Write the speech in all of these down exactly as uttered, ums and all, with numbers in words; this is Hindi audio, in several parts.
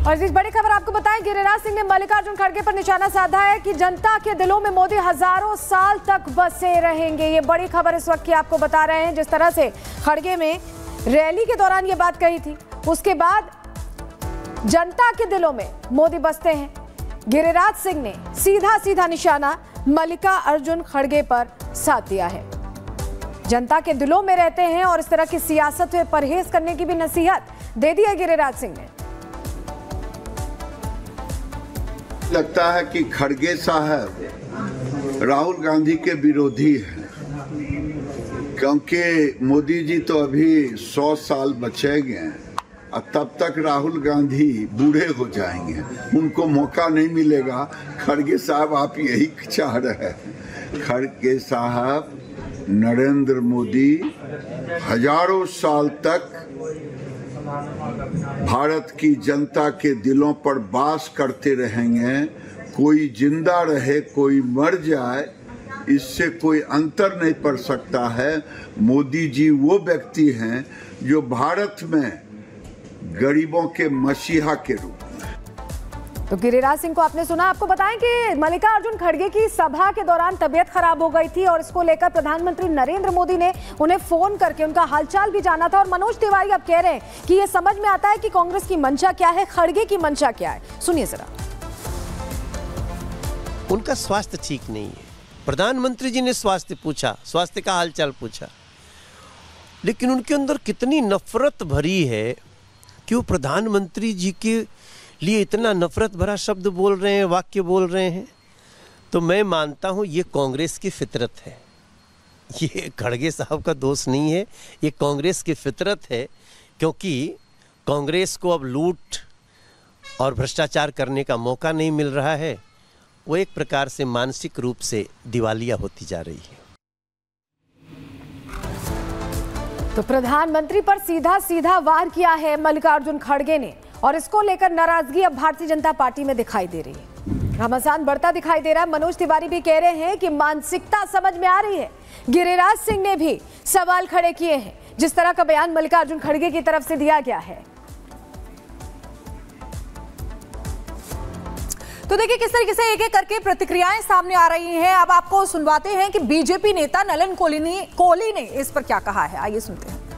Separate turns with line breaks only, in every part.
और इस बड़ी खबर आपको बताएं, गिरिराज सिंह ने मल्लिकार्जुन खड़गे पर निशाना साधा है कि जनता के दिलों में मोदी हजारों साल तक बसे रहेंगे। ये बड़ी खबर इस वक्त की आपको बता रहे हैं। जिस तरह से खड़गे में रैली के दौरान ये बात कही थी, उसके बाद जनता के दिलों में मोदी बसते हैं। गिरिराज सिंह ने सीधा सीधा निशाना मल्लिकार्जुन खड़गे पर साध दिया है। जनता के दिलों में रहते हैं और इस तरह की सियासत में परहेज करने की भी नसीहत दे दी है गिरिराज सिंह ने।
लगता है कि खड़गे साहब राहुल गांधी के विरोधी हैं, क्योंकि मोदी जी तो अभी सौ साल बचेंगे और तब तक राहुल गांधी बूढ़े हो जाएंगे, उनको मौका नहीं मिलेगा। खड़गे साहब आप यही चाह रहे हैं। खड़गे साहब नरेंद्र मोदी हजारों साल तक भारत की जनता के दिलों पर वास करते रहेंगे। कोई जिंदा रहे कोई मर जाए, इससे कोई अंतर नहीं पड़ सकता है। मोदी जी वो व्यक्ति हैं जो भारत में गरीबों के मसीहा के रूप में।
तो गिरिराज सिंह को आपने सुना। आपको बताएं कि मल्लिकार्जुन खड़गे की सभा के दौरान तबीयत खराब हो गई थी और इसको लेकर प्रधानमंत्री नरेंद्र मोदी ने उन्हें फोन करके उनका हालचाल भी जाना था। और मनोज तिवारी अब कह रहे हैं कि ये समझ में आता है कि कांग्रेस की मंशा क्या है, खड़गे की मंशा क्या है। सुनिए जरा।
उनका स्वास्थ्य ठीक नहीं है। प्रधानमंत्री जी ने स्वास्थ्य पूछा, स्वास्थ्य का हालचाल पूछा, लेकिन उनके अंदर कितनी नफरत भरी है कि वो प्रधानमंत्री जी के लिए इतना नफरत भरा शब्द बोल रहे हैं, वाक्य बोल रहे हैं। तो मैं मानता हूं ये कांग्रेस की फितरत है, ये खड़गे साहब का दोष नहीं है, ये कांग्रेस की फितरत है। क्योंकि कांग्रेस को अब लूट और भ्रष्टाचार करने का मौका नहीं मिल रहा है। वो एक प्रकार से मानसिक रूप से दिवालिया होती जा रही है।
तो प्रधानमंत्री पर सीधा सीधा वार किया है मल्लिकार्जुन खड़गे ने और इसको लेकर नाराजगी अब भारतीय जनता पार्टी में दिखाई दे रही है। घमासान बढ़ता दिखाई दे रहा है। मनोज तिवारी भी कह रहे हैं कि मानसिकता समझ में आ रही है। गिरिराज सिंह ने भी सवाल खड़े किए हैं जिस तरह का बयान मल्लिकार्जुन खड़गे की तरफ से दिया गया है।
तो देखिए किस तरीके से एक एक करके प्रतिक्रियाएं सामने आ रही हैं। अब आपको सुनवाते हैं कि बीजेपी नेता नलन कोहली ने कोहली ने इस पर क्या कहा है। आइए सुनते हैं।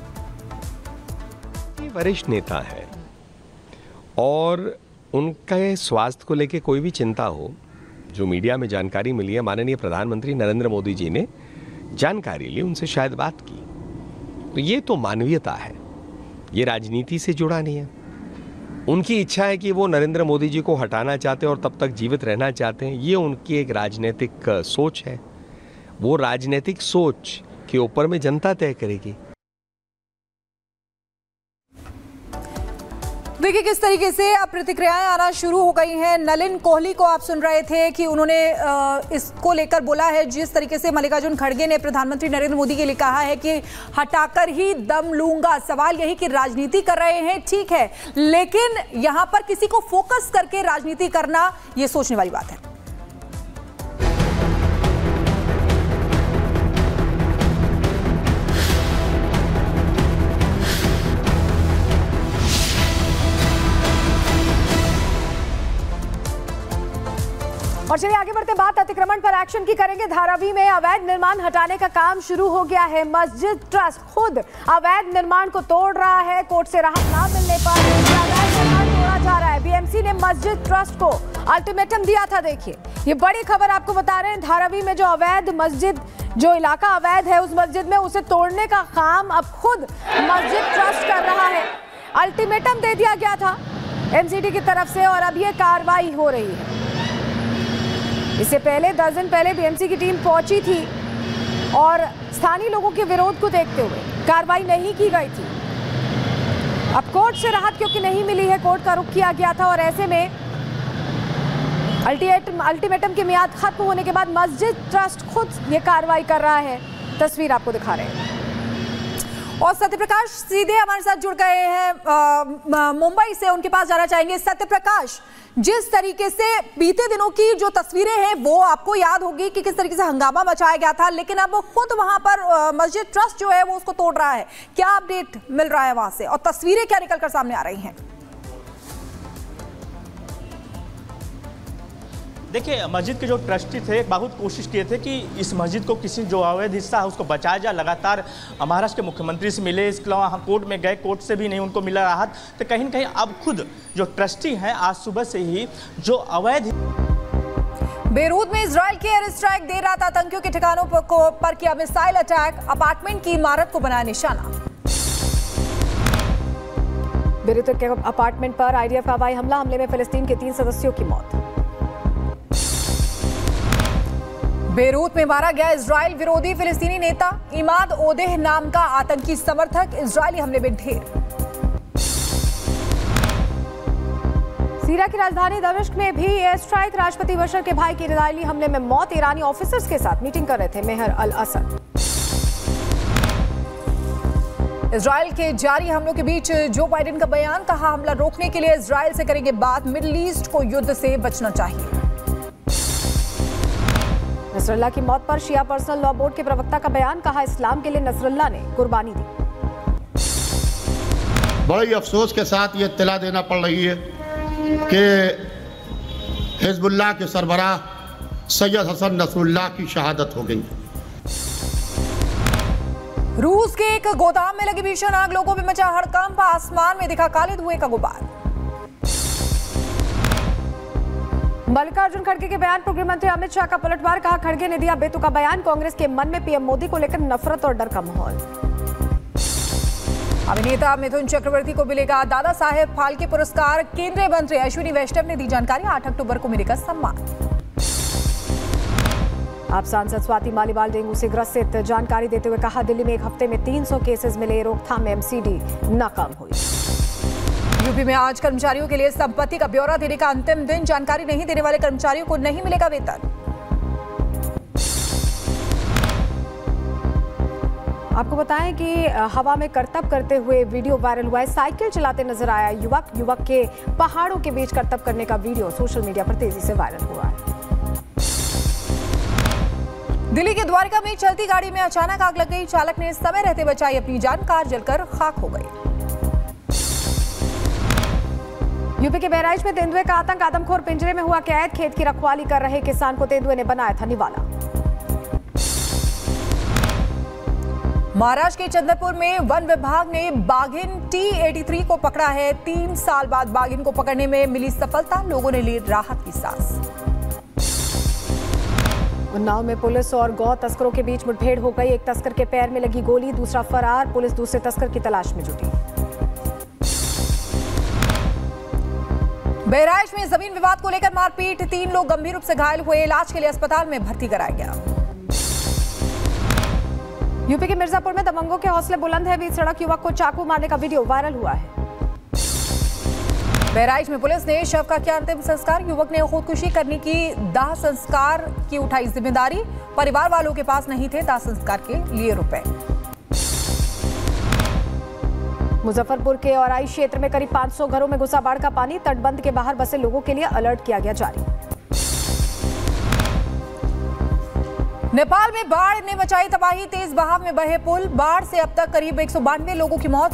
वरिष्ठ नेता है और उनके स्वास्थ्य को लेकर कोई भी चिंता हो, जो मीडिया में जानकारी मिली है, माननीय प्रधानमंत्री नरेंद्र मोदी जी ने जानकारी ली, उनसे शायद बात की, तो ये तो मानवीयता है, ये राजनीति से जुड़ा नहीं है। उनकी इच्छा है कि वो नरेंद्र मोदी जी को हटाना चाहते हैं और तब तक जीवित रहना चाहते हैं, ये उनकी एक राजनीतिक सोच है। वो राजनीतिक सोच के ऊपर में जनता तय करेगी।
देखिए किस तरीके से अब प्रतिक्रियाएं आना शुरू हो गई हैं। नलिन कोहली को आप सुन रहे थे कि उन्होंने इसको लेकर बोला है, जिस तरीके से मल्लिकार्जुन खड़गे ने प्रधानमंत्री नरेंद्र मोदी के लिए कहा है कि हटाकर ही दम लूंगा। सवाल यही कि राजनीति कर रहे हैं, ठीक है, लेकिन यहां पर किसी को फोकस करके राजनीति करना ये सोचने वाली बात है।
और चलिए आगे बढ़ते, बात अतिक्रमण पर एक्शन की करेंगे। धारावी में अवैध निर्माण हटाने का काम शुरू हो गया है। मस्जिद ट्रस्ट खुद अवैध निर्माण को तोड़ रहा है। कोर्ट से राहत ना मिलने पर अवैध निर्माण तोड़ा जा रहा है। बीएमसी ने मस्जिद ट्रस्ट को अल्टीमेटम दिया था। देखिए ये बड़ी खबर आपको बता रहे हैं। धारावी में जो अवैध मस्जिद, जो इलाका अवैध है उस मस्जिद में, उसे तोड़ने का काम अब खुद मस्जिद ट्रस्ट कर रहा है। अल्टीमेटम दे दिया गया था एमसीडी की तरफ से और अब ये कार्रवाई हो रही है। इससे पहले दस दिन पहले बीएमसी की टीम पहुंची थी और स्थानीय लोगों के विरोध को देखते हुए कार्रवाई नहीं की गई थी। अब कोर्ट से राहत क्योंकि नहीं मिली है, कोर्ट का रुख किया गया था और ऐसे में अल्टीमेटम अल्टीमेटम की मियाद खत्म होने के बाद मस्जिद ट्रस्ट खुद ये कार्रवाई कर रहा है। तस्वीर आपको दिखा रहे हैं।
और सत्यप्रकाश सीधे हमारे साथ जुड़ गए हैं मुंबई से, उनके पास जाना चाहेंगे। सत्यप्रकाश, जिस तरीके से बीते दिनों की जो तस्वीरें हैं वो आपको याद होगी कि किस तरीके से हंगामा मचाया गया था, लेकिन अब खुद वहां पर मस्जिद ट्रस्ट जो है वो उसको तोड़ रहा है। क्या अपडेट मिल रहा है वहां से और तस्वीरें क्या निकलकर सामने आ रही हैं?
देखिए, मस्जिद के जो ट्रस्टी थे बहुत कोशिश किए थे कि इस मस्जिद को किसी जो अवैध हिस्सा है उसको बचाया जाए। लगातार महाराष्ट्र के मुख्यमंत्री से मिले, इसके अलावा कोर्ट में गए, कोर्ट से भी नहीं उनको मिला राहत। तो कहीं ना कहीं अब खुद जो ट्रस्टी हैं आज सुबह से ही जो अवैध
बेरूत में इजराइल की एयर स्ट्राइक देर रात आतंकियों के ठिकानों पर, को, पर किया मिसाइल अटैक, अपार्टमेंट की इमारत को बनाया निशाना।
बेरूत के अपार्टमेंट पर आईडीएफ का हवाई हमला, हमले में फिलिस्तीन के तीन सदस्यों की मौत।
बेरूत में मारा गया इजराइल विरोधी फिलिस्तीनी नेता इमाद ओदेह नाम का आतंकी समर्थक, इजरायली हमले में ढेर।
सीरिया की राजधानी दमिश्क में भी एयर स्ट्राइक, राष्ट्रपति बशर के भाई की इजरायली हमले में मौत, ईरानी ऑफिसर्स के साथ मीटिंग कर रहे थे मेहर अल असद।
इजराइल के जारी हमलों के बीच जो बाइडेन का बयान, कहा हमला रोकने के लिए इजराइल से करेंगे बात, मिडिल ईस्ट को युद्ध से बचना चाहिए।
नसरल्ला की मौत पर शिया पर्सनल लॉ बोर्ड के प्रवक्ता का बयान, कहा इस्लाम के लिए नसरल्ला ने कुर्बानी दी।
बड़े अफसोस के साथ ये इत्तला देना पड़ रही है कि हिजबुल्लाह के सरबराह सैयद हसन नसरुल्लाह की शहादत हो गई।
रूस के एक गोदाम में लगी भीषण आग, लोगों में मचा हड़कंप, आसमान में दिखा काले धुएं का गुबार।
मल्लिकार्जुन खड़गे के बयान पर गृह मंत्री अमित शाह का पलटवार, कहा खड़गे ने दिया बेतुका बयान, कांग्रेस के मन में पीएम मोदी को लेकर नफरत और डर का माहौल।
अभिनेता मिथुन चक्रवर्ती को मिलेगा दादा साहेब फाल्के पुरस्कार, केंद्रीय मंत्री अश्विनी वैष्णव ने दी जानकारी, आठ अक्टूबर को मिलेगा सम्मान।
आप सांसद स्वाति मालीवाल डेंगू से ग्रसित, जानकारी देते हुए कहा दिल्ली में एक हफ्ते में तीन सौ केसेस मिले, रोकथाम में एमसीडी नाकाम हुई।
यूपी में आज कर्मचारियों के लिए संपत्ति का ब्यौरा देने का अंतिम दिन, जानकारी नहीं देने वाले कर्मचारियों को नहीं मिलेगा वेतन।
आपको बताएं कि हवा में करतब करते हुए वीडियो वायरल हुआ है, साइकिल चलाते नजर आया युवक, युवक के पहाड़ों के बीच करतब करने का वीडियो सोशल मीडिया पर तेजी से वायरल हुआ है।
दिल्ली के द्वारका में चलती गाड़ी में अचानक आग लग गई, चालक ने समय रहते बचाई अपनी जान, कार जलकर खाक हो गई।
यूपी के बहराइच में तेंदुए का आतंक, आदमखोर पिंजरे में हुआ कैद, खेत की रखवाली कर रहे किसान को तेंदुए ने बनाया था निवाला।
महाराष्ट्र के चंद्रपुर में वन विभाग ने बाघिन टी तिरासी को पकड़ा है, तीन साल बाद बाघिन को पकड़ने में मिली सफलता, लोगों ने ली राहत की सांस।
उन्नाव में पुलिस और गौ तस्करों के बीच मुठभेड़ हो गई, एक तस्कर के पैर में लगी गोली, दूसरा फरार, पुलिस दूसरे तस्कर की तलाश में जुटी।
बहराइच में जमीन विवाद को लेकर मारपीट, तीन लोग गंभीर रूप से घायल हुए, इलाज के लिए अस्पताल में भर्ती कराया गया।
यूपी के मिर्जापुर में दबंगों के हौसले बुलंद है, बीच सड़क युवक को चाकू मारने का वीडियो वायरल हुआ है।
बहराइच में पुलिस ने शव का किया अंतिम संस्कार, युवक ने खुदकुशी करने की दाह संस्कार की उठाई जिम्मेदारी, परिवार वालों के पास नहीं थे दाह संस्कार के लिए रुपए।
मुजफ्फरपुर के औराई क्षेत्र में करीब पाँच सौ घरों में घुसा बाढ़ का पानी, तटबंध के बाहर बसे लोगों के लिए अलर्ट किया गया जारी।
नेपाल में बाढ़ ने मचाई तबाही, तेज बहाव में बहे पुल, बाढ़ से अब तक करीब एक सौ बानवे लोगों की मौत,